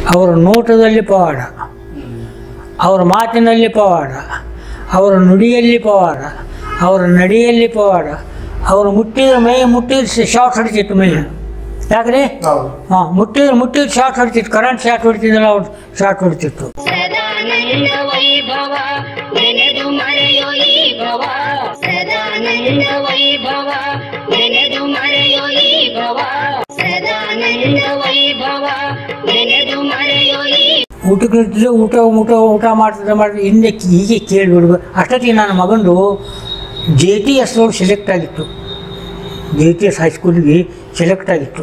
ಅವರ ನೋಟದಲ್ಲಿ ಪವಾಡ, ಅವರ ಮಾತಿನಲ್ಲಿ ಪವಾಡ, ಅವರ ನುಡಿಯಲ್ಲಿ ಪವಾಡ, ಅವರ ನಡೆಯಲ್ಲಿ ಪವಾಡ. ಅವರು ಮುಟ್ಟಿದ್ರೆ ಶಾರ್ಟ್ ಹೊಡಿತಿತ್ತು ಮೈ. ಯಾಕ್ರಿ? ಹಾಂ, ಮುಟ್ಟಿದ್ರೆ ಶಾರ್ಟ್ ಹೊಡಿತಿತ್ತು, ಕರೆಂಟ್ ಶಾರ್ಟ್ ಹೊಡಿತಿದ್ದಲ್ಲ, ಅವ್ರು ಶಾರ್ಟ್ ಹೊಡಿತಿತ್ತು. ಊಟಕ್ಕೆ ಇರ್ತಿದ್ದೆ, ಊಟ ಮಾಡ್ತಿದ್ದೆ. ಹಿಂದೆ ಹೀಗೆ ಕೇಳಿಬಿಡ್ಬೇಕು. ಅಷ್ಟೊತ್ತಿಗೆ ನನ್ನ ಮಗಂದು JTS ರೋಡ್ ಸೆಲೆಕ್ಟ್ ಆಗಿತ್ತು. JTS ಹೈಸ್ಕೂಲಿಗೆ ಸೆಲೆಕ್ಟ್ ಆಗಿತ್ತು.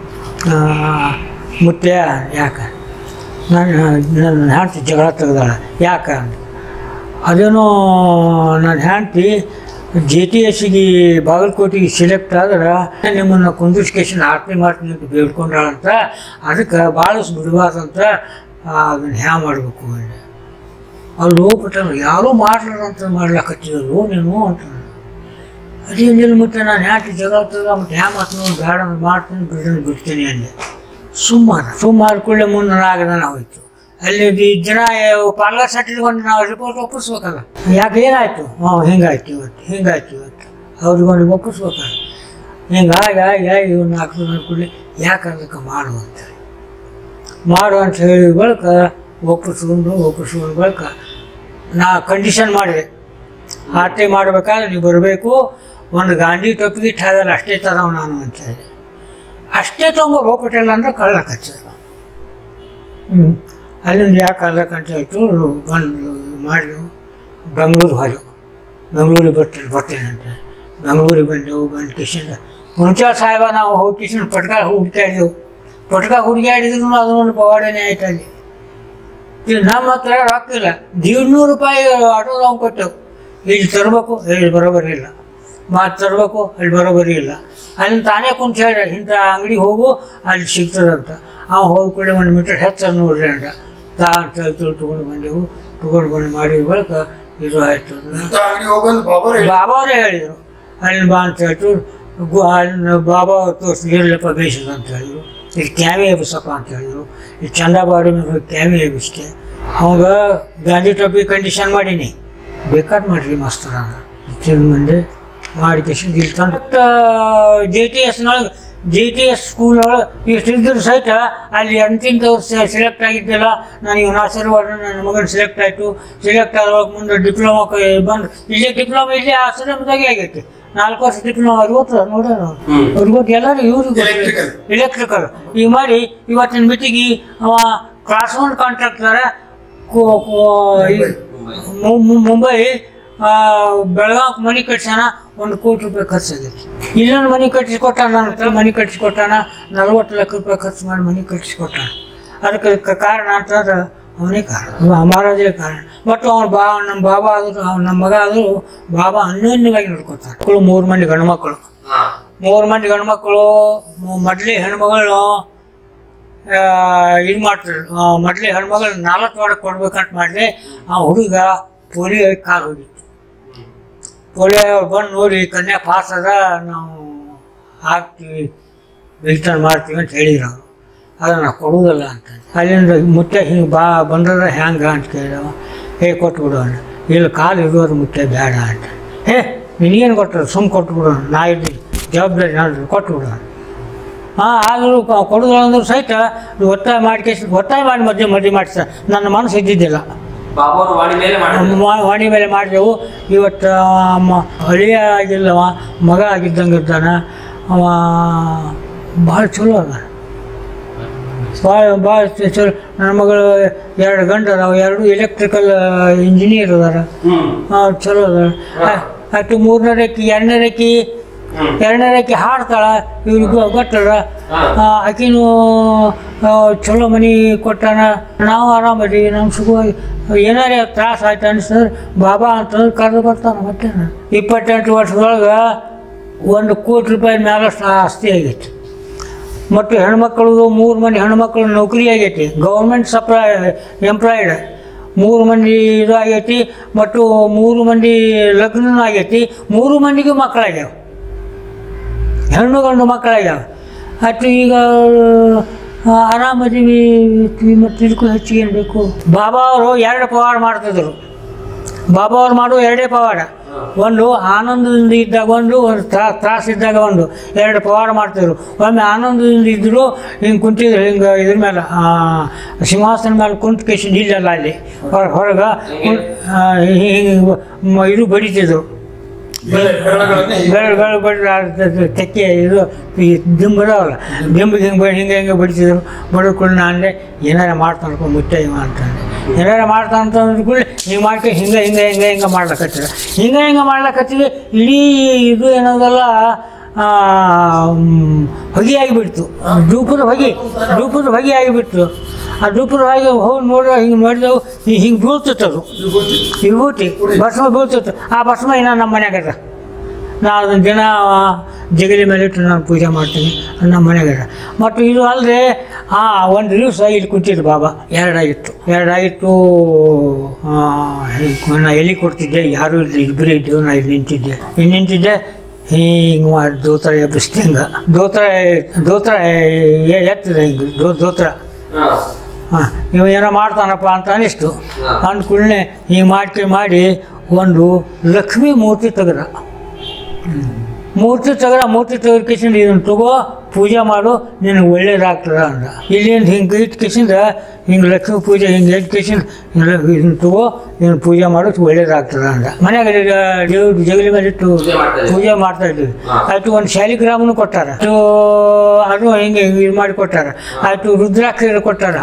ಮುತ್ತೆ ಯಾಕೆ ನನ್ನ ಹೆಂಡ್ತಿ ಜಗಳ ತೆಗ್ದಾಳ, ಯಾಕೆ ಅದೇನೋ ನನ್ನ ಹೆಂಡ್ತಿ JTSಗೆ ಬಾಗಲಕೋಟೆಗೆ ಸೆಲೆಕ್ಟ್ ಆದ್ರೆ ನಿಮ್ಮನ್ನು ಕುಂದಿಸ್ಕೇಶನ್ ಆರತಿ ಮಾಡ್ತೀನಿ ಅಂತ ಬೇಡ್ಕೊಂಡಾಳಂತ. ಅದಕ್ಕೆ ಭಾಳಷ್ಟು ಬಿಡಬಾರ್ದಂತ ಅದನ್ನು ಹ್ಯಾ ಮಾಡಬೇಕು ಅಲ್ಲಿ ಹೋಗ್ಬಿಟ್ಟ. ಯಾರೂ ಮಾಡ್ಲಾರಂತ ಮಾಡ್ಲಾಕತ್ತಿದ್ರು ನೀನು ಅಂತ. ಅದೇನಿಲ್ಲ ಮತ್ತೆ ನಾನು ಹ್ಯಾಟಿ ಜಗಳ ತೆಗ್ದ ಮತ್ತೆ ಹ್ಯಾ ಮಾತು ಬೇಡ ಬಿಡ್ತೀನಿ ಅಂದೆ. ಸುಮಾರು ಕೂಡಲೇ ಮುಂದೆ ಆಗದಾನ ಹೋಯ್ತು. ಅಲ್ಲಿ ಜನ ಪಾರ್ಲರ್ ಸೆಟ್ಟಿಲ್ಕೊಂಡು ನಾವು ರಿಪೋರ್ಟ್ ಒಪ್ಪಿಸ್ಬೇಕಲ್ಲ. ಯಾಕೆ ಏನಾಯಿತು? ಹಿಂಗಾಯ್ತು ಇವತ್ತು ಅವ್ರಿಗೊಂದು ಒಪ್ಪಿಸ್ಬೇಕಲ್ಲ. ಹಿಂಗಾಗಿ ಇವ್ರು 4 ದಿನ ಕೂಡಲೇ ಯಾಕೆ ಅದಕ್ಕೆ ಮಾಡು ಅಂತ ಹೇಳಿ ಬಳಿಕ ಒಪ್ಪಿಸ್ಕೊಂಡು ಬಳಿಕ ನಾ ಕಂಡೀಷನ್ ಮಾಡಿದೆ. ಆರತಿ ಮಾಡಬೇಕಾದ್ರೆ ನೀವು ಬರಬೇಕು, ಒಂದು ಗಾಂಧಿ ಟೊಪ್ಪಿಗೆ ಇಟ್ಟಾಗಲ್ಲ ಅಷ್ಟೇ ತರವ ನಾನು ಅಂತ ಹೇಳಿ. ಅಷ್ಟೇ ತೊಗೊಂಡು ಹೋಗ್ಬಿಟ್ಟಿಲ್ಲ ಅಂದ್ರೆ ಕಳ್ಳಕಚ್ಚ. ಅಲ್ಲಿಂದ ಯಾಕೆ ಕಳ್ಳಕಂತ ಆಯಿತು. ಬಂದು ಮಾಡಿ ಬೆಂಗಳೂರಿಗೆ ಬರ್ತೀನಿ ಅಂತ ಬೆಂಗಳೂರಿಗೆ ಬಂದು ಕಿಶನ್ ಮುಂಚಾಳ ಸಾಹೇಬ ನಾವು ಹೋಗಿ ಕಿಶನ್ ಪಟ್ಕ ಹುಡುಗಾಡಿದ್ರು ಅದೊಂದು ಪವಾಡನೇ ಆಯ್ತು. ಅಲ್ಲಿ ನಮ್ಮ ಹತ್ರ ರೊಕ್ಕ ಇಲ್ಲ, 1,200 ರೂಪಾಯಿ ಆಟೋದವ್ನು ಕೊಟ್ಟೆವು. ಇಲ್ಲಿ ತರಬೇಕು, ಇಲ್ಲಿ ಬರೋಬರಿ ಇಲ್ಲ, ಮಾತು ತರಬೇಕು, ಅಲ್ಲಿ ಬರೋಬರಿ ಇಲ್ಲ. ಅಲ್ಲಿ ತಾನೇ ಕುಂತ ಹೇಳಿ ಇಂಥ ಅಂಗಡಿಗೆ ಹೋಗು ಅಲ್ಲಿ ಸಿಗ್ತದಂತ. ಹೋಗಿ ಕೂಡ 1 ಮೀಟರ್ ಹೆಚ್ಚು ನೋಡ್ರಿ ಅಂತ ತೊಗೊಂಡು ಬಂದು ಮಾಡಿದ ಬಳಿಕ ಇದು ಆಯಿತು. ಬಾಬಾವರೇ ಹೇಳಿದರು ಅಲ್ಲಿ ಬಾ ಅಂತ ಹೇಳ್ತು. ಅಲ್ಲಿ ಬಾಬಾ ತೋರಿಸಿರ್ಲಪ್ಪ ಬೇಯಿಸೋದು ಅಂತ ಹೇಳಿದ್ರು. ಇಲ್ಲಿ ಕ್ಯಾಮೆ ಎಬ್ಬಿಸಪ್ಪ ಅಂತ ಹೇಳಿದ್ರು. ಈ ಚಂದಾಬಾಡಿ ಮೇಲೆ ಕ್ಯಾಮೆ ಎಬ್ಬಿಸ್ತೆ. ಅವಾಗ ಗಾಂಧಿ ಟೊಪ್ಪಿ ಕಂಡೀಷನ್ ಮಾಡೀನಿ, ಬೇಕಾದ್ ಮಾಡಿರಿ ಮಾಸ್ತರ ಮಂದಿ ಮಾಡಿ ಕಿಶನ್ ಇಲ್ಲಿ ತಂದು JTS ಸ್ಕೂಲೊಳಗೆ ಇಷ್ಟಿದ್ರು ಸಹಿತ ಅಲ್ಲಿ ಅಂತಿಂತವ್ರು ಸೆಲೆಕ್ಟ್ ಆಗಿದ್ದಲ್ಲ. ನನಗೆ ಆಶೀರ್ವಾದ ನನ್ನ ಮಗನ ಸೆಲೆಕ್ಟ್ ಆಯಿತು. ಸೆಲೆಕ್ಟ್ ಆದವಾಗ ಮುಂದೆ ಡಿಪ್ಲೊಮಾಕ್ಕೆ ಬಂದು ಇಲ್ಲೇ ಆಶ್ರಮದಾಗೆ ಆಗೈತೆ. 4 ವರ್ಷ ಡಿಪ್ಲೊಮಾ 60 ನೋಡೋಣ 60 ಎಲ್ಲರೂ ಇವ್ರಿಗೆ ಎಲೆಕ್ಟ್ರಿಕಲ್ ಈಗ ಮಾಡಿ ಇವತ್ತಿನ ಮಿತಿಗೆ ಅವ ಕ್ಲಾಸ್ 1 ಕಾಂಟ್ರಾಕ್ಟರ ಮುಂಬೈ ಬೆಳಗಾವ್ ಮನೆ ಕಟ್ಸಾನ 1 ಕೋಟಿ ರೂಪಾಯಿ ಖರ್ಚಾಗೈತಿ. ಇಲ್ಲೊಂದು ಮನೆ ಕಟ್ಟಿಸ್ಕೊಟ್ಟಾನ, ನನ್ನ ಹತ್ರ ಮನೆ ಕಟ್ಟಿಸ್ಕೊಟ್ಟಾನ. 40 ಲಕ್ಷ ರೂಪಾಯಿ ಖರ್ಚು ಮಾಡಿ ಮನೆ ಕಟ್ಟಿಸ್ಕೊಟ್ಟಾನ. ಅದಕ್ಕೆ ಕಾರಣ ಅಂತಂದ್ರೆ ಅವನೇ ಕಾರಣ, ಮಹಾರಾಜೇ ಕಾರಣ. ಬಟ್ ನಮ್ಮ ಬಾಬಾ ಆದರೂ ನಮ್ಮ ಮಗ ಆದರೂ ಬಾಬಾ ಅನ್ಯೋನ್ಯವಾಗಿ ನೋಡ್ಕೊತಾರೆ. 3 ಮಂದಿ ಗಂಡ್ಮಕ್ಳು 3 ಮಂದಿ ಗಂಡ್ಮಕ್ಳು. ಮೊದಲೇ ಹೆಣ್ಮಗಳು ಇದು ಮಾಡ್ತಾರೆ. ಮೊದಲೇ ಹೆಣ್ಮಗಳು 4 ವಾರಕ್ಕೆ ಕೊಡ್ಬೇಕಂತ ಮಾಡಿದೆ. ಆ ಹುಡುಗ ಪೋಲಿಯೋ ಕಾಲು ಹೋಗಿತ್ತು. ಪೋಲಿಯೋ ಬಂದು ನೋಡಿ ಕನ್ಯಾ ಪಾಸ್ ಅದ, ನಾವು ಹಾಕ್ತೀವಿ ರಿಟರ್ನ್ ಮಾಡ್ತೀವಿ ಅಂತ ಹೇಳಿದ್ರು ಅವರು. ಅದನ್ನು ಕೊಡುವುದಿಲ್ಲ ಅಂತ. ಅಲ್ಲಿಂದ ಮುತ್ತೆ ಹಿಂಗೆ ಬಂದ್ರೆ ಹ್ಯಾಂಗ ಅಂತ ಕೇಳಿದವ. ಕೊಟ್ಬಿಡೋಣ, ಇಲ್ಲಿ ಕಾಲು ಇರೋದು ಮುತ್ತೆ ಬೇಡ ಅಂತ. ನಿನಗೇನು ಕೊಟ್ಟರು, ಕೊಟ್ಬಿಡೋಣ, ನಾ ಇದ್ದೀನಿ ಜವಾಬ್ದಾರಿ ನಾನು ಕೊಟ್ಬಿಡೋಣ. ಆದರೂ ಕೊಡೋದು ಅಂದ್ರೂ ಸಹಿತ ಒತ್ತಾಯ ಮಾಡಿ ಮದುವೆ ಮಾಡಿಸ ನನ್ನ ಮನಸ್ಸು ಇದ್ದಿದ್ದಿಲ್ಲ. ವಾಣಿ ಮೇಲೆ ಮಾಡಿದೆವು. ಇವತ್ತು ಹಳಿಯ ಆಗಿಲ್ಲವ, ಮಗ ಆಗಿದ್ದಂಗೆ ಇದ್ದಾನೆ ಅವ. ಭಾಳ ಚಲೋ ಅದ, ಭಾಳ ಚಲೋ. ನನ್ನ ಮಗಳು 2 ಗಂಡು ಅದಾವ, 2 ಎಲೆಕ್ಟ್ರಿಕಲ್ ಇಂಜಿನಿಯರ್ ಅದಾರ. ಚಲೋ ಅದ. ಆಯ್ತು 3ನೇ ರೇಖೆ 2ನೇ ರೇಖೆ ಹಾಡ್ತಾಳ. ಇವ್ರಿಗೂ ಗೊತ್ತದ. ಆಕಿನೂ ಚಲೋ ಮನೆ ಕೊಟ್ಟಾನ. ನಾವು ಆರಾಮದೀವಿ, ನಮ್ಮ ಸುಖವಾಗಿ. ಏನಾರೇ ತ್ರಾಸ ಆಯ್ತು ಅನಿಸಿದ್ರೆ ಬಾಬಾ ಅಂತಂದ್ರೆ ಕರೆದು ಬರ್ತಾನೆ. ಮತ್ತೆ 28 ವರ್ಷದೊಳಗೆ 1 ಕೋಟಿ ರೂಪಾಯಿ ಮೇಲಷ್ಟು ಆಸ್ತಿ ಆಗೈತಿ. ಮತ್ತು ಹೆಣ್ಮಕ್ಳು 3 ಮಂದಿ ಹೆಣ್ಮಕ್ಳು ನೌಕರಿ ಆಗೈತಿ, ಗೌರ್ಮೆಂಟ್ ಎಂಪ್ಲಾಯ್ಡ್. 3 ಮಂದಿ ಇದು ಆಗೈತಿ. ಮತ್ತು 3 ಮಂದಿ ಲಗ್ನನೂ ಆಗೈತಿ. 3 ಮಂದಿಗೂ ಮಕ್ಕಳಾಗ್ಯಾವ, ಹೆಣ್ಣು ಗಂಡು ಮಕ್ಕಳಾಗ್ಯಾವ. ಆಯ್ತು ಈಗ ಆರಾಮದೀವಿ ಮತ್ತು ಇದಕ್ಕೂ ಹೆಚ್ಚಿಗೆ ಏನು ಬೇಕು. ಬಾಬಾ ಅವರು 2 ಪವಾಡ ಮಾಡ್ತಿದ್ರು. ಬಾಬಾ ಅವ್ರು ಮಾಡೋ 2 ಪವಾಡ. ಒಂದು ಆನಂದದಿಂದ ಇದ್ದಾಗ ಒಂದು ತ್ರಾಸಿದ್ದಾಗ ಒಂದು 2 ಪವಾಡ ಮಾಡ್ತಿದ್ರು. ಒಮ್ಮೆ ಆನಂದದಿಂದ ಇದ್ದರು, ಹಿಂಗೆ ಕುಂತಿದ್ರು, ಹಿಂಗೆ ಇದ್ರ ಮೇಲೆ ಸಿಂಹಾಸನ ಮೇಲೆ ಕುಂತ ಕೇಶನ್ ಇಲ್ಲಲ್ಲ ಅಲ್ಲಿ ಹೊರಗೆ ಹಿಂಗೆ ಇದು ಬಡಿತಿದ್ರು. ತೆಕ್ಕೆ ಇದು ಈ ದಿಂಬದವಲ್ಲ, ದಿಂಬಿಗೆ ಹಿಂಗೆ ಬಡಿತಿದ್ರು. ಬಡಿದ್ಕೊಂಡು ನಾನು ಅಂದೆ ಏನಾರ ಮಾಡ್ತಾನೆ ಮುಚ್ಚ ಇವ ಅಂತಂದೆ. ಏನಾರ ಮಾಡ್ತಾನಂತಂದ್ರೆ ಕೂಡ ಹಿಂಗೆ ಮಾಡ್ಕೊಂಡು ಹಿಂಗೆ ಮಾಡ್ಲಕತ್ತಿರ. ಹಿಂಗೆ ಮಾಡ್ಲಕತ್ತಿದ್ರೆ ಇಡೀ ಇದು ಏನೋದಲ್ಲ ಹೊಗೆ ಆಗಿಬಿಡ್ತು. ಧೂಪದ ಹೊಗೆ ಆಗಿಬಿಡ್ತು. ಆ ಧೂಪದ ಹೊಗೆ ಹೋಗಿ ನೋಡುವ ಹಿಂಗೆ ಮಾಡಿದೆವು, ಹಿಂಗೆ ಬೀಳ್ತಿತ್ತದು ವಿಭೂತಿ ಭಸ್ಮ ಬೀಳ್ತಿತ್ತು. ಆ ಭಸ್ಮ ಏನೋ ನಮ್ಮ ಮನ್ಯಾಗದ. ನಾನು ಅದನ್ನು ದಿನ ಜಗಲಿ ಮೇಲೆ ಇಟ್ಟು ನಾನು ಪೂಜೆ ಮಾಡ್ತೀನಿ ನಮ್ಮ ಮನೆಯಾಗದ. ಮತ್ತು ಇದು ಅಲ್ಲದೆ ಒಂದು ದಿವಸ ಇಲ್ಲಿ ಕುಂತಿದ್ದು ಬಾಬಾ 2 ಆಗಿತ್ತು. ನಾ ಎಲ್ಲಿ ಕೊಡ್ತಿದ್ದೆ, ಯಾರೂ ಇಲ್ಲ, ಇಬ್ಬರೇ ಇದ್ದೆವು. ನಾ ಇಲ್ಲಿ ನಿಂತಿದ್ದೆ ಹಿಂಗೆ ಮಾಡಿ ದೋತ್ರ ಎಬ್ಬಿಸ್ತಿ. ಹಿಂಗೆ ದೋತ್ರ ಎತ್ತಿದೆ, ಹಿಂಗೆ ದೋತ್ರ. ಇವ ಏನೋ ಮಾಡ್ತಾನಪ್ಪ ಅಂತ ಅನಿಸ್ತು. ಅಂದ್ಕೂಡಲೇ ಹಿಂಗೆ ಮಾಡಿ ಒಂದು ಲಕ್ಷ್ಮೀ ಮೂರ್ತಿ ತೆಗೆದ. ಮೂರ್ತಿ ತೆಗೆದ್ಕಿಸಿಂದ ಇದನ್ನು ತಗೋ ಪೂಜೆ ಮಾಡು, ನಿನಗೆ ಒಳ್ಳೇದಾಗ್ತದ ಅಂದ. ಇಲ್ಲಿಂದ ಹಿಂಗೆ ಇಟ್ಕಿಸಿಂದ ಹಿಂಗೆ ಲಕ್ಷ್ಮೀ ಪೂಜೆ ಹಿಂಗೆ ಇಟ್ಕಿಸಿಂದ ಇದನ್ನು ತಗೋ, ಇದನ್ನು ಪೂಜೆ ಮಾಡೋದು ಒಳ್ಳೇದಾಗ್ತದ ಅಂದ. ಮನ್ಯಾಗ ದೇವ್ರ ಜಗಲಿ ಮೇಲೆ ಇಟ್ಟು ಪೂಜೆ ಮಾಡ್ತಾ ಇದ್ವಿ. ಆಯಿತು, ಒಂದು ಶಾಲಿಗ್ರಾಮನು ಕೊಟ್ಟಾರ. ಅದು ಹಿಂಗೆ ಇದು ಮಾಡಿ ಕೊಟ್ಟಾರ. ಆಯಿತು, ರುದ್ರಾಕ್ಷಿ ಕೊಟ್ಟಾರ.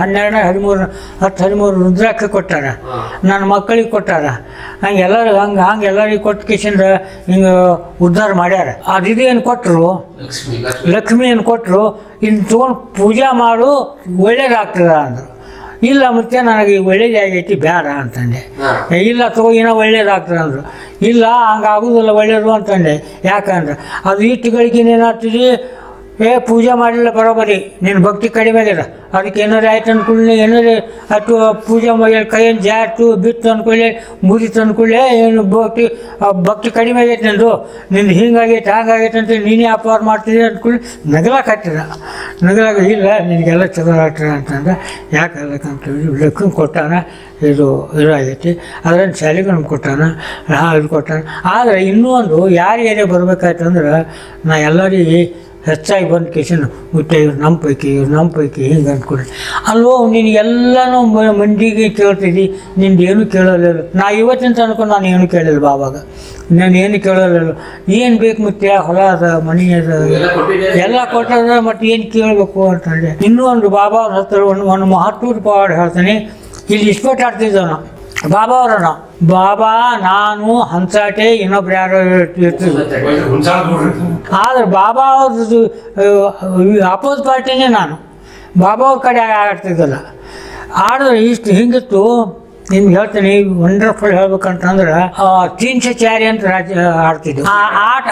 13 ರುದ್ರಾಕ್ಷಿ ಕೊಟ್ಟಾರ. ನನ್ನ ಮಕ್ಕಳಿಗೆ ಕೊಟ್ಟಾರ. ಹಂಗೆ ಎಲ್ಲರೂ ಹಂಗೆ ಎಲ್ಲರಿಗೆ ಕೊಟ್ಟು ಕಿಸಿಂದ ಹಿಂಗೆ ಉದ್ಧಾರ ಮಾಡ್ಯಾರ. ಅದೇನು ಕೊಟ್ಟರು, ಲಕ್ಷ್ಮಿಯನ್ನು ಕೊಟ್ಟರು. ಇಲ್ಲಿ ತೊಗೊಂಡು ಪೂಜೆ ಮಾಡು, ಒಳ್ಳೇದಾಗ್ತದ ಅಂದರು. ಇಲ್ಲ ಮತ್ತೆ ನನಗೆ ಒಳ್ಳೇದಾಗೈತಿ ಬೇಡ ಅಂತಂದೆ. ಇಲ್ಲ ತಗೋ ಏನೋ ಒಳ್ಳೇದಾಗ್ತದೆ ಅಂದರು. ಇಲ್ಲ ಹಂಗಾಗೋದಿಲ್ಲ ಒಳ್ಳೇದು ಅಂತಂದೆ. ಯಾಕಂದ್ರೆ ಅದು ಇಟ್ಟುಗಳಿಗೆ ಏನಾಗ್ತದೆ, ಪೂಜೆ ಮಾಡಲಿಲ್ಲ ಬರೋಬರಿ, ನಿನ್ನ ಭಕ್ತಿ ಕಡಿಮೆ ಆಗ್ಯದ. ಅದಕ್ಕೆ ಏನಾರು ಆಯ್ತು ಅಂದ್ಕೊಳ್ಳಿ, ಏನಾರು ಅಥವಾ ಪೂಜೆ ಮಾಡಿ ಕೈಯನ್ನು ಜಾರ್ತು ಬಿತ್ತು ಅಂದ್ಕೊಳ್ಳಿ, ಮುರಿತು ಅಂದ್ಕೊಳ್ಳಿ, ಏನು ಭಕ್ತಿ ಕಡಿಮೆ ಆಗೈತೆ ನಿಂದು ಹಿಂಗಾಗೈತೆ ಹಂಗಾಗೈತೆ ಅಂತ ನೀನೇ ಅಪವಾದ ಮಾಡ್ತಿದ್ದೆ ಅಂದ್ಕೊಳ್ಳಿ ನಗಲಾಗ ಇಲ್ಲ ನಿನಗೆಲ್ಲ ಚಲೋ ಆಗ್ತದೆ ಅಂತಂದ್ರೆ. ಯಾಕಂತೇಳಿ ಲಕ್ಷ್ಮಿ ಕೊಟ್ಟಾನ, ಇದು ಆಗೈತಿ. ಅದನ್ನು ಶಾಲೆಗಳನ್ನು ಕೊಟ್ಟಾನ, ಇದು ಕೊಟ್ಟಾನ. ಆದರೆ ಇನ್ನೂ ಒಂದು ಯಾರು ಬರ್ಬೇಕಾಯ್ತು ಅಂದ್ರೆ, ನಾ ಎಲ್ಲರಿಗೆ ಹೆಚ್ಚಾಗಿ ಬಂದು ಕೇಸಿನ ಮುಟ್ಟೆ ಇವ್ರು ನಮ್ಮ ಪೈಕಿ ಹಿಂಗೆ ಅಂದ್ಕೊಳ್ಳಿ. ಅಲ್ಲೋ ನಿನಗೆಲ್ಲನೂ ಮಂದಿಗೆ ಕೇಳ್ತಿದ್ದಿ, ನಿಂದು ಏನು ಕೇಳೋಲ್ಲ. ನಾ ಇವತ್ತಿಂತ ಅನ್ಕೊಂಡು ನಾನು ಏನು ಕೇಳಿಲ್ಲ ಬಾವಾಗ. ನಾನು ಏನು ಕೇಳೋಲ್ಲ. ಏನು ಬೇಕು ಮತ್ತೆ ಹೊಲ ಅದ, ಮನೆ ಅದ, ಎಲ್ಲ ಕೊಟ್ಟದ, ಮತ್ತು ಏನು ಕೇಳಬೇಕು ಅಂತಂದೆ. ಇನ್ನೂ ಒಂದು ಬಾಬಾ ಅವ್ರ ಹತ್ರ ಒಂದು ಮಹತ್ವದ ಪವಾಡ ಹೇಳ್ತಾನೆ. ಇಲ್ಲಿ ಇಸ್ಪೇಟ್ ಆಡ್ತಿದ್ದೆವು ನಾವು ಬಾಬಾ ಅವರನ್ನು. ಬಾಬಾ ನಾನು ಹಂಸಾಟೆ ಇನ್ನೊಬ್ರು ಯಾರೋ ಇರ್ತಿದ್ರು. ಆದರೆ ಬಾಬಾ ಅವ್ರದ್ದು ಅಪೋಸ್ ಪಾರ್ಟಿನೇ ನಾನು. ಬಾಬಾ ಅವ್ರ ಕಡೆ ಆಡ್ತಿದ್ದಲ್ಲ. ಆಡಿದ್ರೆ ಇಷ್ಟು ಹಿಂಗಿತ್ತು. ನಿಮ್ಗೆ ಹೇಳ್ತೀನಿ, ವಂಡರ್ಫುಲ್ ಹೇಳ್ಬೇಕಂತಂದ್ರೆ 304 ಅಂತ ಆಡ್ತಿದ್ವಿ. ಆ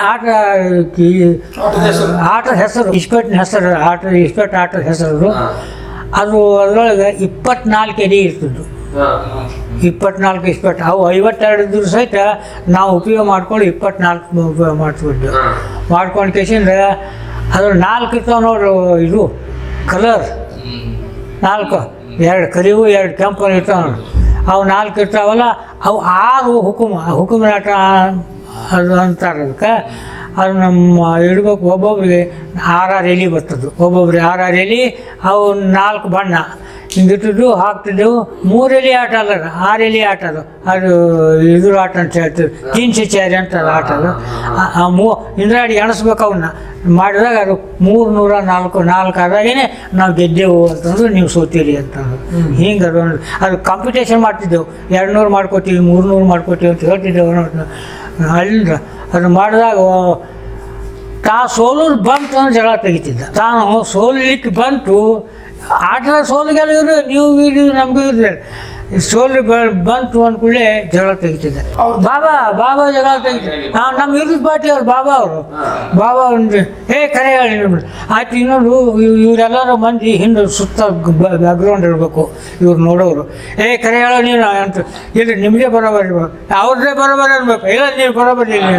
ಆಟದ ಹೆಸರು ಇಸ್ಪೇಟ್ನ ಹೆಸರು, ಆಟದ ಹೆಸರು ಅದು. ಅದರೊಳಗೆ 24 ಎಡೆ ಇರ್ತಿದ್ದು. 24 ಇಸ್ಪೇಟ್. ಅವು 52 ಇದ್ರು ಸಹಿತ ನಾವು ಉಪಯೋಗ ಮಾಡ್ಕೊಂಡು 24 ಉಪಯೋಗ ಮಾಡ್ತಿದ್ವಿ. ಮಾಡ್ಕೊಂಡು ಕೇಸಿಂದ ಅದ್ರ 4 ಇರ್ತಾವೆ ನೋಡ್ರಿ. ಇದು ಕಲರ್ 4, 2 ಕರಿವು 2 ಕೆಂಪು ಇರ್ತಾವೆ ನೋಡಿ. ಅವು 4 ಇರ್ತಾವಲ್ಲ, ಅವು 6 ಹುಕುಮಾಟ ಅದು ಅಂತಾರೆ. ಅದಕ್ಕೆ ಅದು ನಮ್ಮ ಇಡ್ಬೇಕು. ಒಬ್ಬೊಬ್ರಿಗೆ 6 ಎಲೆ ಬರ್ತದ್ದು. ಒಬ್ಬೊಬ್ರಿಗೆ 6 ಎಲೆ. ಅವು 4 ಬಣ್ಣ ಹಿಂಗಿಟ್ಟಿದ್ದು ಹಾಕ್ತಿದ್ದೆವು. 3 ಎಲೆ ಆಟ ಅಲ್ಲ, 6 ಎಲೆ ಆಟ ಅದು. ಅದು ಇದ್ರ ಆಟ ಅಂತ ಹೇಳ್ತೀವಿ, 304 ಅಂತ ಆಟ ಅದು. ಇಂದ್ರಾಡಿ ಎಣಿಸ್ಬೇಕು. ಅವನ್ನ ಮಾಡಿದಾಗ ಅದು 304 ಆದಾಗೇ ನಾವು ಗೆದ್ದೆವು ಅಂತಂದ್ರೆ ನೀವು ಸೋತೀರಿ ಅಂತಂದ್ರು. ಹಿಂಗೆ ಅದು ಕಾಂಪಿಟೇಷನ್ ಮಾಡ್ತಿದ್ದೆವು. 200 ಮಾಡ್ಕೋತೀವಿ, 300 ಮಾಡ್ಕೋತೀವಿ ಅಂತ ಹೇಳ್ತಿದ್ದೆವು. ಅಲ್ಲಿಂದ ಅದು ಮಾಡಿದಾಗ ಸೋಲೂರು ಬಂತು ಅಂದ್ರೆ ಜಗಳ ತೆಗಿತಿದ್ದ. ತಾನು ಸೋಲಿಕ್ಕೆ ಬಂತು. ಆಟದ ಸೋಲಿಗೆಲ್ಲ ಇವರು ನೀವು ನಮಗೂ ಇದ್ರೆ ಸೋಲು ಬಂತು ಅಂದ್ಕೂಡಲೇ ಜಗಳ ತೆಗಿತಿದ್ದೆ. ಬಾಬಾ ಜಗಳ ತೆಗಿತಿದ್ದೆ. ನಮ್ಮ ವಿರುದ್ಧ ಪಾರ್ಟಿ ಅವ್ರು ಬಾಬಾ ಅಂದ್ರೆ ಕರೆ ಹೇಳಿ ಆಯ್ತು. ಇನ್ನೊಂದು ಇವರೆಲ್ಲರೂ ಮಂದಿ ಹಿಂದೆ ಸುತ್ತ ಬ್ಯಾಕ್ಗ್ರೌಂಡ್ ಇರಬೇಕು ಇವ್ರು ನೋಡೋರು. ಕರೆ ಹೇಳೋ ನೀನು ಅಂತ. ಇಲ್ಲ ನಿಮಗೆ ಬರೋಬರಿ ಇರ್ಬೇಕು, ಅವ್ರದ್ದೇ ಬರೋಬರಿ ಅನ್ಬೇಕು. ಇಲ್ಲ ನೀವು ಬರೋಬರಿ ಇಲ್ಲ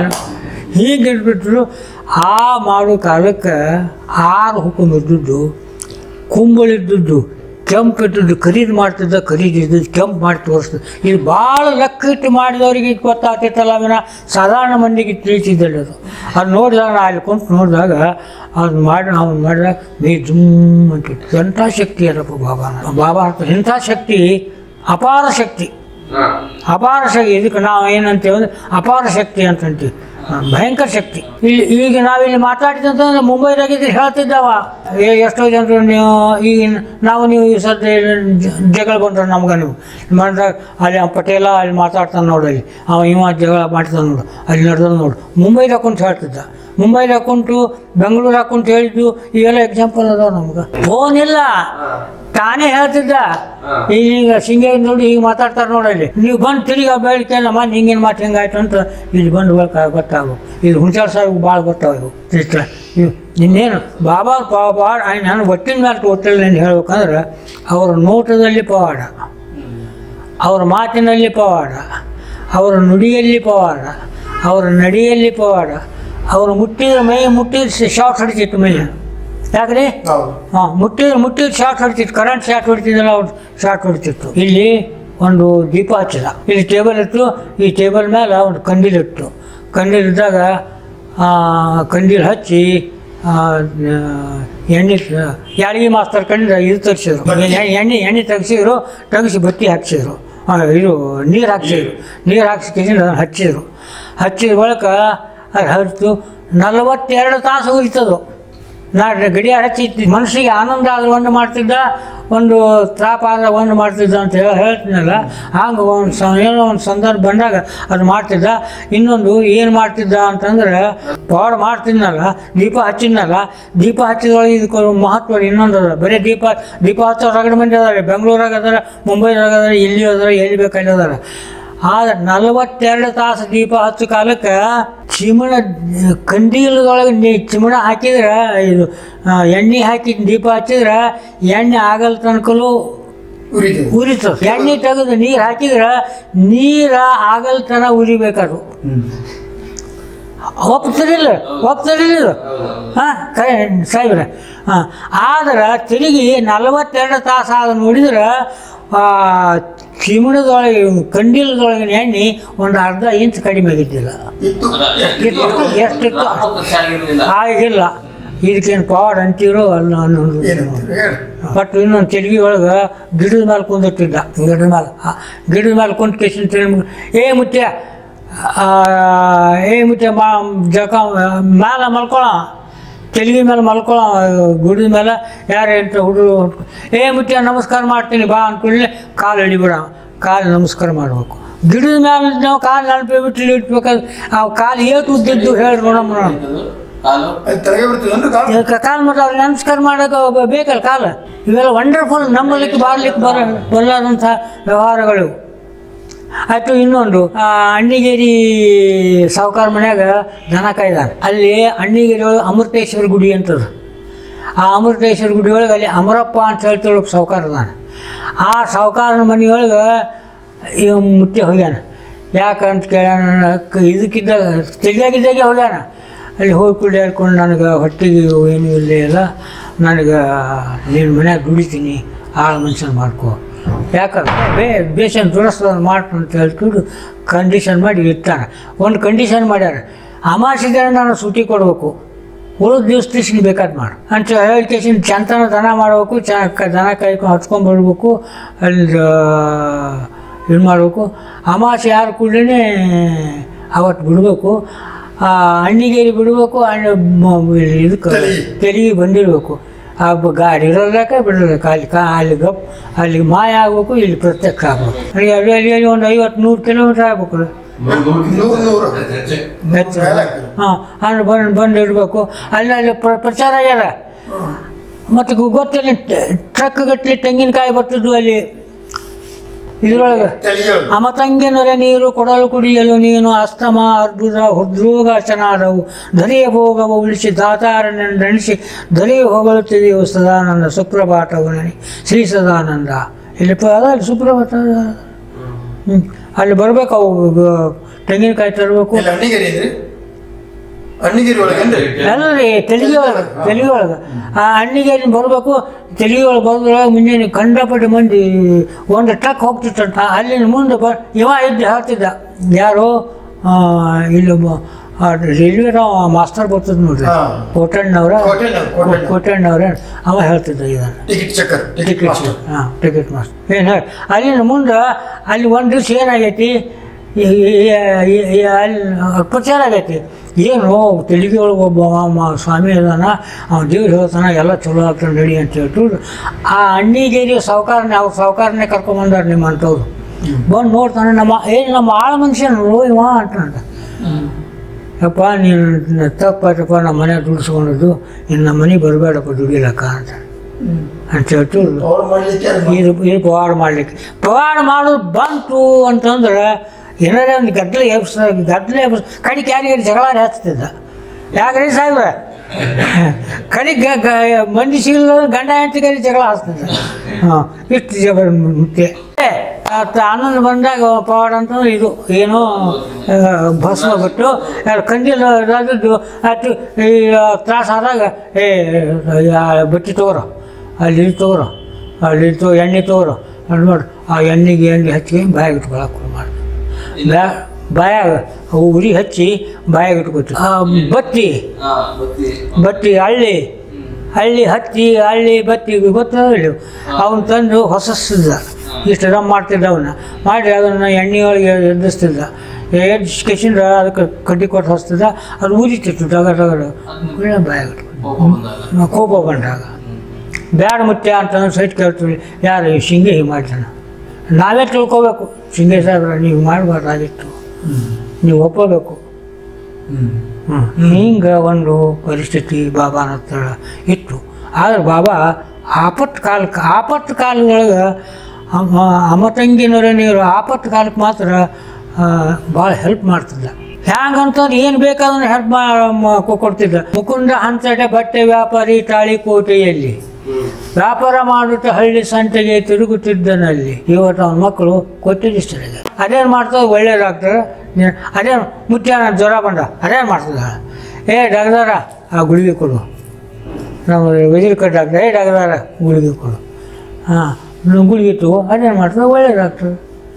ಹೀಗೆ ಇಟ್ಬಿಟ್ರು. ಮಾಡೋ ಕಾಲಕ್ಕೆ 6 ಹುಕುಮ್ ಇದ್ದಿದ್ದು ಕುಂಬಳಿದ್ದದ್ದು ಕೆಂಪು ಇದ್ದದ್ದು ಖರೀದಿ ಮಾಡ್ತಿದ್ದ, ಖರೀದಿದ್ದದ್ದು ಕೆಂಪು ಮಾಡಿ ತೋರಿಸ್ತದೆ. ಇದು ಭಾಳ ಲೆಕ್ಕ ಇಟ್ಟು ಮಾಡಿದವರಿಗೆ ಗೊತ್ತಾಗ್ತೈತಲ್ಲ, ಅವನ ಸಾಧಾರಣ ಮಂದಿಗೆ ತಿಳಿಸಿದ್ದಲ್ಲ ಅದು. ಅದು ನೋಡಿದಾಗ ನಾ ಅಲ್ಲಿ ಕುಂತು ನೋಡಿದಾಗ ಅದು ಅವ್ನು ಮಾಡಿದಾಗ ಮೇ ಜುಮ್ ಅಂತಿತ್ತು. ಎಂಥ ಶಕ್ತಿ ಅದಪ್ಪ ಬಾಬಾ ಅಂತ. ಇಂಥ ಶಕ್ತಿ ಅಪಾರ ಶಕ್ತಿ, ಅಪಾರ ಶಕ್ತಿ. ಇದಕ್ಕೆ ನಾವು ಏನಂತೇವೆ ಅಂದರೆ ಅಪಾರ ಶಕ್ತಿ ಅಂತಂತೀವಿ, ಭಯಂಕರ ಶಕ್ತಿ. ಈಗ ನಾವಿಲ್ಲಿ ಮಾತಾಡ್ತಿದ್ದಂತಂದ್ರೆ ಮುಂಬೈದಾಗಿದ್ರೆ ಹೇಳ್ತಿದ್ದಾವ, ಎಷ್ಟೋ ಜನರು ಈಗ ನೀವು ಈ ಸದ್ಯ ಜಗಳ ಬಂದ್ರೆ ನಮ್ಗೆ ನೀವು ಮಾಡಿದಾಗ ಅಲ್ಲಿ ಪಟೇಲ ಅಲ್ಲಿ ಮಾತಾಡ್ತಾನೆ ನೋಡಲ್ಲಿ, ಇವ ಜಗಳ ಮಾಡ್ತಾನೆ ನೋಡು, ಅಲ್ಲಿ ನಡೆದ ನೋಡು. ಮುಂಬೈದು ಹಾಕೊಂತ ಹೇಳ್ತಿದ್ದ, ಮುಂಬೈದು ಹಾಕೊಂಟು ಬೆಂಗಳೂರು ಹಾಕೊಂತ ಹೇಳಿದ್ದು ಇವೆಲ್ಲ ಎಕ್ಸಾಂಪಲ್ ಅದಾವ ನಮ್ಗೆ. ಫೋನ್ ಇಲ್ಲ, ತಾನೇ ಹೇಳ್ತಿದ್ದ. ಈಗ ಸಿಂಗೇರಿ ನೋಡಿ ಈಗ ಮಾತಾಡ್ತಾರೆ ನೋಡಲ್ಲಿ, ನೀವು ಬಂದು ತಿರುಗಿ ಬೇಡಿಕೆ ನಮ್ಮ ಹಿಂಗೇನು ಮಾತು ಹೆಂಗಾಯ್ತು ಅಂತ ಇಲ್ಲಿ ಬಂದು ಗೊತ್ತಾಗು. ಇದು ಹುಣಸಾಳ ಸಾಹಿಬ್ ಭಾಳ ಗೊತ್ತಾವ ಇವು. ಇನ್ನೇನು ಬಾಬಾ ಭಾಳ ನಾನು ಒಟ್ಟಿನ ಮೇಲೆ ಒಟ್ಟಿಲ್ಲ ಅಂತ ಹೇಳ್ಬೇಕಂದ್ರೆ ಅವರ ನೋಟದಲ್ಲಿ ಪವಾಡ, ಅವರ ಮಾತಿನಲ್ಲಿ ಪವಾಡ, ಅವರ ನುಡಿಯಲ್ಲಿ ಪವಾಡ, ಅವರ ನಡಿಯಲ್ಲಿ ಪವಾಡ. ಅವರು ಮುಟ್ಟಿದ್ರೆ ಶಾರ್ಟ್ ಹೊಡಿತಿತ್ತು ಮೈ. ಯಾಕ್ರಿ? ಮುಟ್ಟಿದ್ರೆ ಶಾರ್ಟ್ ಹೊಡಿತಿತ್ತು, ಕರೆಂಟ್ ಶಾರ್ಟ್ ಹೊಡಿತಿದ್ದಲ್ಲ, ಅವ್ರು ಶಾರ್ಟ್ ಹೊಡಿತಿತ್ತು. ಇಲ್ಲಿ ಒಂದು ದೀಪ ಹಚ್ಚಿದ, ಇಲ್ಲಿ ಟೇಬಲ್ ಇತ್ತು, ಈ ಟೇಬಲ್ ಮೇಲೆ ಒಂದು ಕಂಡೀಲಿಟ್ಟು, ಕಂಡೀಲಿದ್ದಾಗ ಕಂಡೀಲು ಹಚ್ಚಿ ಎಣ್ಣೆ ಯಾರಿಗೆ ಮಾಸ್ತರ್ ಕಂಡು ಇದು ತೆಗ್ಸಿದ್ರು, ಎಣ್ಣೆ ತೆಗಿಸಿ ಬತ್ತಿ ಹಾಕ್ಸಿದ್ರು, ಇದು ನೀರು ಹಾಕ್ಸಿದ್ರು, ನೀರು ಹಾಕ್ಸಿಕೊಂಡು ಹಚ್ಚಿದ ಬಳಿಕ ಅದು ಹರಿತು 42 ತಾಸು ಉರಿತದು. ಗಡಿಯಾರ ಹಚ್ಚಿ ಮನಸ್ಸಿಗೆ ಆನಂದ ಆದ್ರೆ ಒಂದು ಮಾಡ್ತಿದ್ದ, ಒಂದು ತ್ರಾಪ ಆದ್ರೆ ಒಂದು ಮಾಡ್ತಿದ್ದ ಅಂತ ಹೇಳ್ತೀನಲ್ಲ, ಹಂಗೆ ಏನೋ ಒಂದು ಸಂದರ್ಭ ಬಂದಾಗ ಅದು ಮಾಡ್ತಿದ್ದ. ಇನ್ನೊಂದು ಏನು ಮಾಡ್ತಿದ್ದ ಅಂತಂದ್ರೆ ಪಾಡ್ ಮಾಡ್ತಿದ್ನಲ್ಲ, ದೀಪ ಹಚ್ಚಿದ್ನಲ್ಲ, ದೀಪ ಹಚ್ಚಿದೊಳಗೆ ಇದಕ್ಕೆ ಮಹತ್ವ ಇನ್ನೊಂದು ಅದ. ಬರೀ ದೀಪ ಹಚ್ಚೋ ರಗಡ ಮಂದಿ ಅದಾರೆ, ಬೆಂಗಳೂರಾಗ ಅದಾರೆ, ಮುಂಬೈದಾಗ ಅದಾರೆ, ಇಲ್ಲಿ ಅದಾರೆ, ಎಲ್ಲಿ ಬೇಕಾಗಿ ಅದಾರೆ. ಆದ್ರೆ 42 ತಾಸು ದೀಪ ಹಚ್ಚೋ ಕಾಲಕ್ಕೆ ಚಿಮಣ ಕಂಡೀಲದೊಳಗೆ ಚಿಮಣ ಹಾಕಿದ್ರೆ, ಇದು ಎಣ್ಣೆ ಹಾಕಿ ದೀಪ ಹಚ್ಚಿದ್ರೆ ಎಣ್ಣೆ ಆಗಲ್ ತನಕಲೂ ಉರಿತದೆ. ಎಣ್ಣೆ ತೆಗೆದು ನೀರು ಹಾಕಿದ್ರೆ ನೀರು ಆಗಲ್ ತನ ಉರಿಬೇಕದು. ಒಪ್ತಿರಿಲ್ಲ ಹಾಂ ಸಾಹೇಬ್ರೆ. ಆದ್ರೆ ತಿರುಗಿ 42 ತಾಸು ಆದ ನೋಡಿದ್ರೆ ಚಿಮಣದೊಳಗೆ ಕಂಡೀಲದೊಳಗಿನ ಎಣ್ಣೆ ಒಂದು ಅರ್ಧ ಇಂಚ್ ಕಡಿಮೆ ಆಗಿದ್ದಿಲ್ಲ. ಎಷ್ಟಿತ್ತು ಆಗಿಲ್ಲ. ಇದಕ್ಕೇನು ಪವಾಡ್ ಅಂತೀರೋ ಅಲ್ಲ ಅನ್ನೋದು. ಬಟ್ ಇನ್ನೊಂದು ತೆಲುಗಿ ಒಳಗೆ ಗಿಡದ ಮೇಲೆ ಕುಂದಿಟ್ಟಿದ್ದ, ಗಿಡದ ಮೇಲೆ ಕುಂತ ಕೇಸಿನ ಏ ಮುತ್ಯ ಜಕ ಮೇಲೆ ಮಲ್ಕೊಳ, ತೆಲುಗಿ ಮೇಲೆ ಮಲ್ಕೊಳ, ಗುಡಿದ ಮೇಲೆ ಯಾರು ಅಂತ ಹುಡುಗರು ಮುತ್ಯ ನಮಸ್ಕಾರ ಮಾಡ್ತೀನಿ ಬಾ ಅಂದ್ಕೊಳ್ಳಿ, ಕಾಲು ಹಿಡಿಬಿಡ, ಕಾಲು ನಮಸ್ಕಾರ ಮಾಡಬೇಕು. ಗಿಡದ ಮೇಲೆ ನಾವು ಕಾಲು ನೆನಪಿ ಬಿಟ್ಟು ಇಟ್ಬೇಕಾದ್ರೆ ಆ ಕಾಲು ಏಟು ಉದ್ದಿದ್ದು ಹೇಳಿ ನೋಡಮ್ಮ, ಕಾಲು ಮತ್ತು ಅವ್ರಿಗೆ ನಮಸ್ಕಾರ ಮಾಡೋಕೆ ಬೇಕಲ್ಲ ಕಾಲು. ಇವೆಲ್ಲ ವಂಡರ್ಫುಲ್, ನಂಬಲಿಕ್ಕೆ ಬರಲಾದಂಥ ವ್ಯವಹಾರಗಳು. ಆಯಿತು. ಇನ್ನೊಂದು ಅಣ್ಣಿಗೇರಿ ಸಾವುಕಾರ ಮನ್ಯಾಗ ದನ ಕಾಯ್ದಾನೆ. ಅಲ್ಲಿ ಅಣ್ಣಿಗೇರಿ ಒಳಗೆ ಅಮೃತೇಶ್ವರ ಗುಡಿ ಅಂತದ. ಆ ಅಮೃತೇಶ್ವರ ಗುಡಿ ಒಳಗೆ ಅಲ್ಲಿ ಅಮರಪ್ಪ ಅಂತ ಹೇಳ್ತಿರೋ ಸಾವುಕಾರ ಅದಾನೆ. ಆ ಸಾವುಕಾರನ ಮನೆಯೊಳಗೆ ಇವ ಮುತ್ತಿ ಹೋಗ್ಯಾನ. ಯಾಕಂತ ಕೇಳ್ಯಾನ, ಇದಕ್ಕಿದ್ದಾಗ ತೆಗಿಯಾಗಿದ್ದಾಗೆ ಹೋಗ್ಯಾನ. ಅಲ್ಲಿ ಹೋಗಿ ಕುಡಿಯಾಡ್ಕೊಂಡು ನನಗೆ ಹೊಟ್ಟೆಗೆ ಏನೂ ಇಲ್ಲ, ನನಗೆ ನೀನು ಮನ್ಯಾಗ ದುಡಿತೀನಿ, ಆಳ ಮನುಷ್ಯನ ಮಾಡ್ಕೊ, ಯಾಕಂದ್ರೆ ಬೇಷನ್ ದುರಸ್ತ ಮಾಡ್ತೀನಿ ಅಂತ ಹೇಳ್ಕೊಂಡು ಕಂಡೀಷನ್ ಮಾಡಿ ಇರ್ತಾನೆ. ಒಂದು ಕಂಡೀಷನ್ ಮಾಡ್ಯಾರ, ಅಮಾವಾಸ್ಯೆ ದಿನ ನಾನು ಸೂಟಿ ಕೊಡಬೇಕು, ಉಳಿದ ದಿವಸ ನೀನು ಬೇಕಾದ್ ಮಾಡು ಅಂತ ಹೇಳ್ಕೇಸಿನ ಚಂತನ ದನ ಮಾಡಬೇಕು, ದನ ಕಾಯ್ಕೊಂಡು ಹಚ್ಕೊಂಡ್ಬರ್ಬೇಕು, ಅಲ್ಲಿ ಇದು ಮಾಡಬೇಕು. ಅಮಾವಾಸ್ಯೆ ಯಾರು ಕೂಡಲೇ ಅವತ್ತು ಬಿಡಬೇಕು, ಅಣ್ಣಿಗೇರಿ ಬಿಡಬೇಕು, ಇದಕ್ಕೆ ತೆರಿಗೆ ಬಂದಿರಬೇಕು. ಗಾಡಿ ಇರೋದಕ್ಕೆ ಬಿಡೋದಕ್ಕೆ ಅಲ್ಲಿ ಅಲ್ಲಿ ಮಾಯ ಆಗಬೇಕು, ಇಲ್ಲಿ ಪ್ರತ್ಯಕ್ಷ ಆಗಬೇಕು. ಅಲ್ಲಿ ಒಂದು 50-100 ಕಿಲೋಮೀಟ್ರ್ ಆಗ್ಬೇಕು. ಹಾಂ ಬಂದು ಇಡಬೇಕು. ಅಲ್ಲಿ ಪ್ರಚಾರ ಆಗ್ಯಾರ. ಮತ್ತು ಗೊತ್ತಿಲ್ಲ, ಟ್ರಕ್ ಗಟ್ಟಲೆ ತೆಂಗಿನಕಾಯಿ ಬರ್ತಿದ್ವು ಅಲ್ಲಿ ಇದರೊಳಗೆ. ಅಮತಂಗಿನೊರೆ ನೀರು ಕೊಡಲು ಕುಡಿಯಲು ನೀನು, ಅಸ್ತಮ ಅರ್ಬುದ ಹೃದ್ರೋಗ ಚನಾದವು, ಧರೆಯ ಭೋಗವು ಉಳಿಸಿ ದಾತಾರನೆಂದೆಣಿಸಿ ಧರೆಯ ಹೊಗಳುತ್ತಿದೆಯು ಸದಾನಂದ ಸುಪ್ರಭಾತವು ನನಿ ಶ್ರೀ ಸದಾನಂದ. ಇಲ್ಲಿ ಅದಲ್ಲಿ ಸುಪ್ರಭಾತ ಅಲ್ಲಿ ಬರ್ಬೇಕು, ಅವು ತೆಂಗಿನಕಾಯಿ ತರಬೇಕು. ಅಣ್ಣಿಗೇರಿ ಒಳಗೆ ಅಲ್ಲರಿ ತೆಲಿಗೆ ಒಳಗೆ ಆ ಅಣ್ಣಿಗೇರಿ ಬರಬೇಕು. ತೆಲಿಗೆ ಒಳಗೆ ಬರೋದ್ರೊಳಗೆ ಮುಂಜಾನೆ ಕಂಡಪಟ್ಟಿ ಮಂದಿ ಒಂದು ಟ್ರಕ್ ಹೋಗ್ತಿತ್ತಂತ. ಅಲ್ಲಿನ ಮುಂದೆ ಇವ ಇದ್ದು ಹೇಳ್ತಿದ್ದ, ಯಾರು ಇಲ್ಲಿ ರೈಲ್ವೆ ಮಾಸ್ತರ್ ಬರ್ತದೆ ನೋಡ್ರಿ, ಕೋಟಣ್ಣವ್ರ ಅವ ಹೇಳ್ತಿದ್ದ ಇದನ್ನು ಟಿಕೆಟ್ ಮಾಸ್ಟರ್ ಏನು ಹೇಳಿ. ಅಲ್ಲಿನ ಮುಂದೆ ಅಲ್ಲಿ ಒಂದು ದಿವ್ಸ ಏನಾಗೈತಿ, ಅಲ್ಲಿ ಪ್ರಚಾರ ಆಗೈತಿ. ಏನು ತೆಲಿಗೆ ಒಳಗೆ ಒಬ್ಬ ಸ್ವಾಮಿ ಅದಾನ, ಅವ್ನು ದೇವ್ರು ಹೇಳ್ತಾನ ಎಲ್ಲ ಚಲೋ ಆಗ್ತಾನೆ ನಡಿ ಅಂತ ಹೇಳ್ತು. ಆ ಅಣ್ಣಿಗೇರಿ ಸಾವುಕಾರನೇ ಕರ್ಕೊಂಬಂದಾರ ನಿಮ್ಮಂಥವ್ರು. ಬಂದು ನೋಡ್ತಾನೆ, ನಮ್ಮ ಆಳ ಮನುಷ್ಯನು ಇವ ಅಂತಂದ. ಯಪ್ಪ ನೀನು ತಪ್ಪಾಯ್ತಪ್ಪ, ನಮ್ಮ ಮನೆ ದುಡಿಸ್ಕೊಂಡಿದ್ದು, ಇನ್ನು ನಮ್ಮ ಮನೆಗೆ ಬರಬೇಡಪ್ಪ ದುಡಿಲಕ್ಕ ಅಂತ ಹೇಳ್ತು. ಇದು ಪವಾಡ ಮಾಡಲಿಕ್ಕೆ ಮಾಡೋದು ಬಂತು ಅಂತಂದ್ರೆ ಏನಾರೇ ಒಂದು ಗದ್ದಲೆ ಕಡಿಗೆ ಯಾರಿಗಾರಿ ಜಗಳ ಹಚ್ತಿದ್ದ. ಯಾಕ್ರಿ ಸಾಹೇಬ್ರ ಕಡಿಗೆ ಮಂದಿ ಸಿಗಲ್ಲ ಗಂಡ ಹೆಂಡತಿಗಾರಿ ಜಗಳ ಹಚ್ತಿದ್ದ. ಇಷ್ಟು ಮುಖ್ಯ ಆನಂದ ಬಂದಾಗ ಪವಾಡ ಅಂತಂದ್ರೆ ಇದು ಏನೋ ಭಸ್ಮ ಬಿಟ್ಟು ಕಂದಿಲ್ ಅದದ್ದು ಅಷ್ಟು ಈ ತ್ರಾಸ ಆದಾಗ ಬಟ್ಟೆ ತೊಗೊರೋ, ಅಲ್ಲಿ ಎಣ್ಣೆ ತೊಗೊರೋ ನೋಡಿ. ಆ ಎಣ್ಣೆ ಹಚ್ಚಿ ಬಾಯಾಗ ಇಟ್ಕೊಳಕ್ಕೆ ಮಾಡಿ ಬಾಯಾಗ ಉರಿ ಹಚ್ಚಿ ಬಾಯಾಗ ಇಟ್ಕೊತೀವಿ. ಬತ್ತಿ ಹಳ್ಳಿ ಬತ್ತಿ ಗೊತ್ತಿಲ್ಲ. ಅವನು ತಂದು ಹೊಸಸ್ತಿದ್ದ, ಇಷ್ಟು ರಮ್ ಮಾಡ್ತಿದ್ದ. ಅವನ್ನ ಮಾಡಿ ಅದನ್ನು ಎಣ್ಣೆಯೊಳಗೆ ಎದ್ದಿಸ್ತಿದ್ದ. ಎದ್ದಿಸ್ಕೇಶಿಂದ ಅದಕ್ಕೆ ಕಡ್ಡಿ ಕೊಟ್ಟು ಹೊಸ್ತಿದ್ದ. ಅದು ಉರಿತಿತ್ತು ಟಗರ ಬಾಯಾಗ ಕೋಪ ಬಂದಾಗ. ಬ್ಯಾಡ ಮುತ್ಯ ಅಂತಂದ್ರೆ ಸೈಟ್ ಕೇಳ್ತೀವಿ, ಯಾರು ಶಿಂಗೆ ಹೀಗೆ ಮಾಡ್ತಾನೆ. ನಾವೇ ತಿಳ್ಕೊಬೇಕು, ಶಿಂಗೆ ಸಾಹೇಬ್ರ ನೀವು ಮಾಡಬಾರ್ದಾಗಿತ್ತು, ನೀವು ಒಪ್ಪಬೇಕು. ಹಿಂಗೆ ಒಂದು ಪರಿಸ್ಥಿತಿ ಬಾಬಾನ ಹತ್ರ ಇತ್ತು. ಆದ್ರೆ ಬಾಬಾ ಆಪತ್ತು ಕಾಲದೊಳಗೆ ಅಮತಂಗಿನವರ ನೀರು ಆಪತ್ತು ಕಾಲಕ್ಕೆ ಮಾತ್ರ ಭಾಳ ಹೆಲ್ಪ್ ಮಾಡ್ತಿದ್ದ. ಹ್ಯಾಂಗಂತಂದ್ರೆ ಏನು ಬೇಕಾದ್ರೆ ಹೆಲ್ಪ್ ಕೊಡ್ತಿದ್ದ. ಮುಕುಂದ ಹಂಚಟೆ ಬಟ್ಟೆ ವ್ಯಾಪಾರಿ ತಾಳಿಕೋಟೆಯಲ್ಲಿ ವ್ಯಾಪಾರ ಮಾಡುತ್ತಾ ಹಳ್ಳಿ ಸಂತೆಗೆ ತಿರುಗುತ್ತಿದ್ದನಲ್ಲಿ. ಇವತ್ತು ಅವನ ಮಕ್ಕಳು ಕೊಟ್ಟಿದ್ದಿಸ್ತಾರೆ. ಅದೇನು ಮಾಡ್ತದೆ, ಒಳ್ಳೇದಾಗ್ತದೆ. ಅದೇನು ಮುತ್ಯ ಜ್ವರ ಬಂದ ಅದೇನು ಮಾಡ್ತದ, ಡಾಕ್ಟರ ಆ ಗುಳಿಗೆ ಕೊಡು, ನಮ್ಮ ವೆಜಿಲ್ ಕಟ್ ಡಾಕ್ಟರ್, ಡಾಕ್ಟರ ಗುಳಿಗೆ ಕೊಡು, ಗುಳಿಗೆ ಇತ್ತು, ಅದೇನು ಮಾಡ್ತದೆ, ಒಳ್ಳೇದಾಗ್ತದೆ.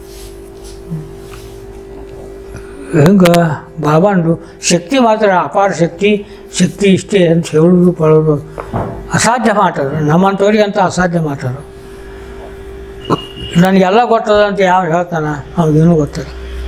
ಹಿಂಗೆ ಬಾಬಾಂದು ಶಕ್ತಿ ಮಾತ್ರ ಅಪಾರ ಶಕ್ತಿ ಇಷ್ಟೇ ಅಂತ ಹೇಳೋದು ಪಡೋದು ಅಸಾಧ್ಯ ಮಾತಾಡೋದು. ನಮ್ಮಂಥವ್ರಿಗೆ ಅಂತ ಅಸಾಧ್ಯ ಮಾತಾಡೋದು. ನನಗೆಲ್ಲ ಗೊತ್ತದ ಅಂತ ಯಾವ ಹೇಳ್ತಾನೆ ಅವ್ರಿಗೇನೂ ಗೊತ್ತದ.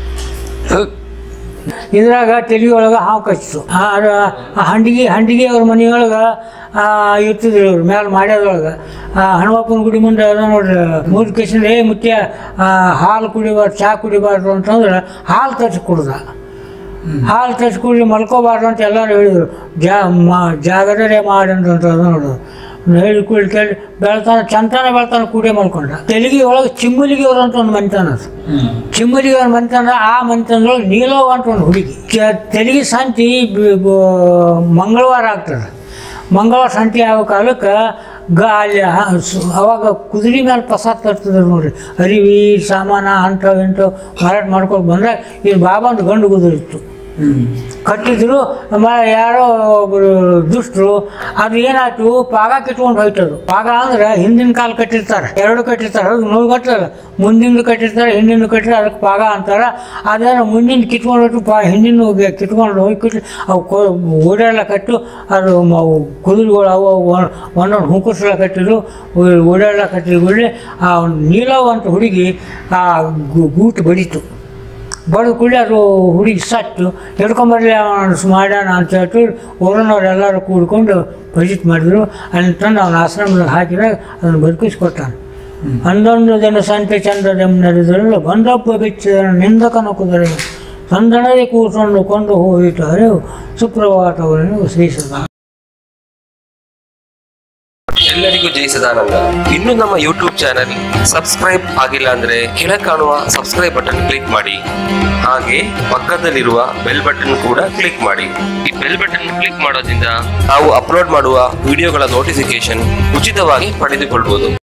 ಇದ್ರಾಗ ತೆಲಿಯೊಳಗೆ ಹಾವು ಕಚ್ಚಿತು. ಹಂಡಿಗೆ ಅವ್ರ ಮನೆಯೊಳಗೆ ಇರ್ತಿದ್ರು ಇವ್ರು ಮೇಲೆ ಮಾಡ್ಯದೊಳಗೆ. ಹನುಮಪ್ಪನ ಗುಡಿ ಮುಂದೆ ಅದ ನೋಡ್ರಿ, ಮೂರು ಕೇಸಿಂದ ಮುತ್ಯ ಹಾಲು ಕುಡಿಬಾರ್ದು, ಚಹಾ ಕುಡಿಬಾರ್ದು ಅಂತಂದ್ರೆ ಹಾಲು ತರಿಸಿ ಕುಡ್ದ. ಹಾಲು ತರಿಸಿ ಕುಡಿ ಮಲ್ಕೋಬಾರ್ದು ಅಂತ ಎಲ್ಲರೂ ಹೇಳಿದರು. ಜಾಗರೇ ಮಾಡಿ ಅಂತ ನೋಡೋದು. ಹೇಳಿ ಕುಡಿ ಕೇಳಿ ಬೆಳ್ತಾನೆ, ಚಂತಾನೆ ಬೆಳ್ತಾನೆ, ಕೂಡೇ ಮಲ್ಕೊಂಡ. ತೆಲಿಗೆ ಒಳಗೆ ಚಿಮ್ಮಲಿಗೆ ಅವ್ರು ಅಂತ ಒಂದು ಮನೆತನ ಅದು. ಚಿಮ್ಮಲಿಗೆ ಅವ್ರ ಮನೆತನ. ಆ ಮನೆತನದೊಳಗೆ ನೀಲವ್ವ ಅಂತ ಒಂದು ಹುಡುಗಿ. ತೆಲಿಗೆ ಸಂತಿ ಮಂಗಳವಾರ ಆಗ್ತದೆ. ಮಂಗಳವಾರ ಸಂತಿ ಆಗೋ ಕಾಲಕ್ಕೆ ಅಲ್ಲಿ ಅವಾಗ ಕುದುರೆ ಮೇಲೆ ಪ್ರಸಾದ ತರ್ತದೆ ನೋಡ್ರಿ, ಅರಿವಿ ಸಾಮಾನ ಅಂಥವು ಇಂಥವು ಮಾರಾಟ ಮಾಡ್ಕೊಂಡು ಬಂದಾಗ ಇಲ್ಲಿ ಬಾಬಾಂದು ಗಂಡು ಕುದುರೆ ಇತ್ತು, ಕಟ್ಟಿದ್ರು. ಯಾರೋ ಒಬ್ಬರು ದುಷ್ಟರು ಅದು ಏನಾಯ್ತು, ಪಾಗ ಕಿಟ್ಕೊಂಡು ಹೋಯ್ತದು. ಪಾಗ ಅಂದ್ರೆ ಹಿಂದಿನ ಕಾಲ ಕಟ್ಟಿರ್ತಾರೆ, ಎರಡು ಕಟ್ಟಿರ್ತಾರೆ, ಅದು ನೋವು ಗೊತ್ತಲ್ಲ. ಮುಂದಿಂದು ಕಟ್ಟಿರ್ತಾರೆ, ಹಿಂದಿನ ಕಟ್ಟಿರ್ತಾರೆ, ಅದಕ್ಕೆ ಪಾಗ ಅಂತಾರೆ. ಅದೇನೋ ಮುಂದಿನ ಕಿತ್ಕೊಂಡು ಹೋಯ್ತು, ಹಿಂದಿನ ಕಿತ್ಕೊಂಡು ಹೋಗಿ ಅವು ಓಡಾಡಲ ಕಟ್ಟು. ಅದು ಕುದುರೆಗಳು ಅವು ಒಂದೊಂದು ಹುಂಕುಸಲ ಕಟ್ಟಿದ್ರು, ಓಡಾಡಲ ಕಟ್ಟಿದ್ಕೊಳ್ಳಿ. ಆ ನೀಲವ್ ಅಂತ ಹುಡುಗಿ ಆ ಗೂಟು ಬಡಿತು. ಬಡ್ದು ಕೂಡಲೇ ಅದು ಹುಡುಗಿ ಸತ್ತು. ಹಿಡ್ಕೊಂಬರ್ಲಿ ಮಾಡ್ಯಾನ ಅಂತ ಹೇಳ್ತು. ಊರನ್ನವ್ರೆಲ್ಲರೂ ಕೂಡ್ಕೊಂಡು ವಿಸಿಟ್ ಮಾಡಿದ್ರು. ಅಲ್ಲಿ ತಂದು ಅವನ ಆಶ್ರಮದಲ್ಲಿ ಹಾಕಿದಾಗ ಅದನ್ನು ಬದುಕಿಸ್ಕೊಡ್ತಾನೆ. ಅಂದೊಂದು ದಿನ ಸಂತೆ ಚಂದ್ರದೆಮ್ಮನರಿದ್ರಲ್ಲ ಬಂದಪ್ಪ ಬಿಚ್ಚಿದ ನಿಂದಕನ ಕುದುರೆ ತಂದಣದೇ ಕೂತ್ಕೊಂಡು ಕೊಂಡು ಹೋಯಿತು ಹರಿವು ಸುಪ್ರಭಾತವನ್ನು ಶ್ರೀಸದ. ಎಲ್ಲರಿಗೂ ಜೈ ಸದಾನಂದ. ಇನ್ನು ನಮ್ಮ ಯೂಟ್ಯೂಬ್ ಚಾನೆಲ್ ಸಬ್ಸ್ಕ್ರೈಬ್ ಆಗಿಲ್ಲ ಅಂದ್ರೆ ಕೆಳ ಕಾಣುವ ಸಬ್ಸ್ಕ್ರೈಬ್ ಬಟನ್ ಕ್ಲಿಕ್ ಮಾಡಿ. ಹಾಗೆ ಪಕ್ಕದಲ್ಲಿರುವ ಬೆಲ್ ಬಟನ್ ಕೂಡ ಕ್ಲಿಕ್ ಮಾಡಿ. ಈ ಬೆಲ್ ಬಟನ್ ಕ್ಲಿಕ್ ಮಾಡೋದ್ರಿಂದ ನಾವು ಅಪ್ಲೋಡ್ ಮಾಡುವ ವಿಡಿಯೋಗಳ ನೋಟಿಫಿಕೇಶನ್ ಉಚಿತವಾಗಿ ಪಡೆದುಕೊಳ್ಳಬಹುದು.